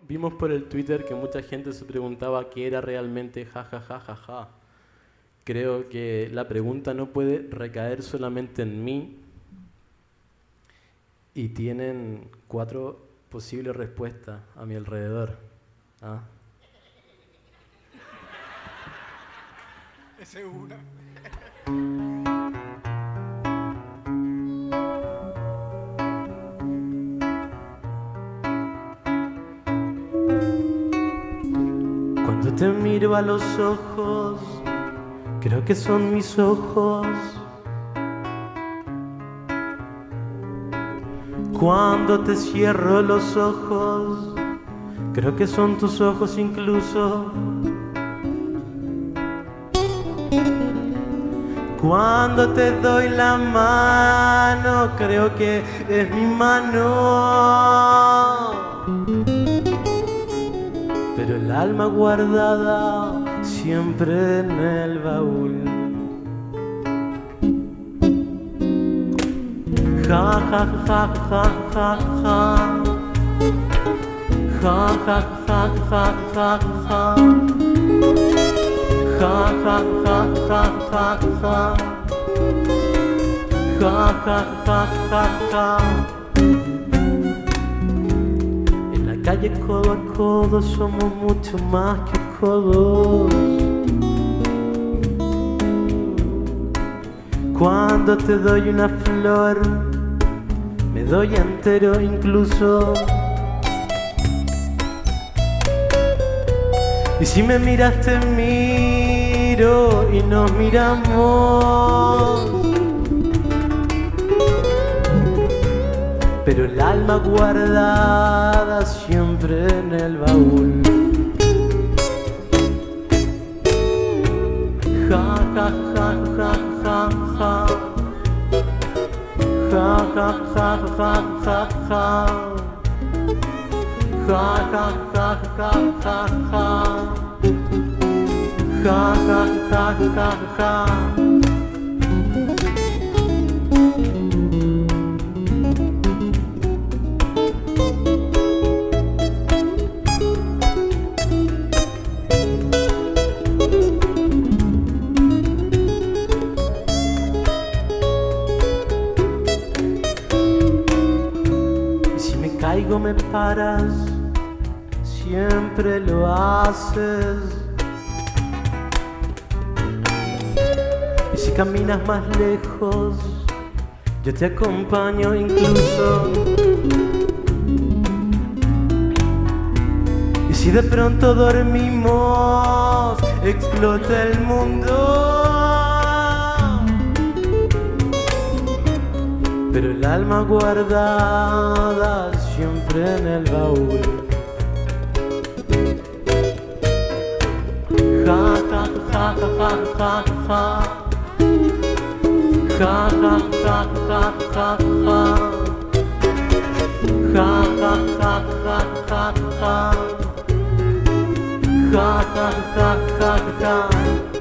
vimos por el Twitter que mucha gente se preguntaba qué era realmente jajajajaja. Creo que la pregunta no puede recaer solamente en mí y tienen 4 posibles respuestas a mi alrededor. ¿Ah? Esa es una. Cuando te miro a los ojos, creo que son mis ojos. Cuando te cierro los ojos, creo que son tus ojos incluso. Cuando te doy la mano, creo que es mi mano. Pero el alma guardada siempre en el baúl. Ja, ja, ja, ja, ja, ja. Ja, ja, ja, ja, ja, ja. Ja, ja, ja, ja, ja, ja. Ja, ja, ja, ja, ja. En la calle codo a codo somos mucho más que codos. Cuando te doy una flor, me doy entero incluso. Y si me miras te miro y nos miramos. Pero el alma guardada siempre en el baúl. Ja, ja, ja, ja, ja, ja. Ja, ja, ja, ja, ja, ja. Ja, ja, ja, ja, ja, ja. Ja, ja, ja, ja, ja. Y si me caigo me paras, siempre lo haces. Y si caminas más lejos, yo te acompaño incluso. Y si de pronto dormimos, explota el mundo. Pero el alma guardada siempre en el baúl. Ja, ja, ja, ja, ja, ja. Ja, ja, ja, ja, ja, ja. Ja, ja, ja, ja, ja, ja. Ja, ja, ja, ja, ja.